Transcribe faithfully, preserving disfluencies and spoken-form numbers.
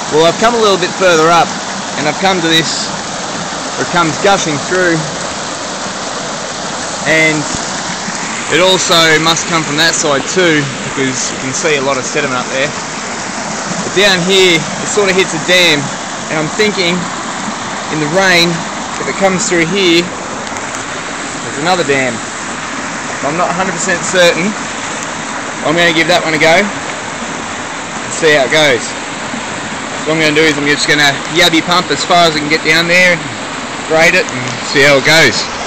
Well, I've come a little bit further up and I've come to this where it comes gushing through, and it also must come from that side too, because you can see a lot of sediment up there. But down here it sort of hits a dam, and I'm thinking in the rain, if it comes through here, there's another dam. I'm not one hundred percent certain. I'm going to give that one a go and see how it goes. What I'm going to do is I'm just going to yabby pump as far as I can get down there, grade it and see how it goes.